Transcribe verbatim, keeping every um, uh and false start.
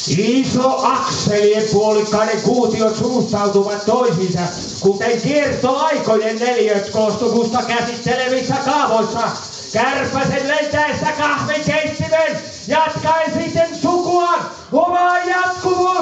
Iso akselien puolikkaiden kuutiot suustautuvat toisiinsa, kuten kiertoaikojen neliöt koostumusta käsittelevissä kaavoissa. Kärpäsen lentäessä kahvikeittimen, jatkaen sitten sukuaan omaa jatkuvuutta.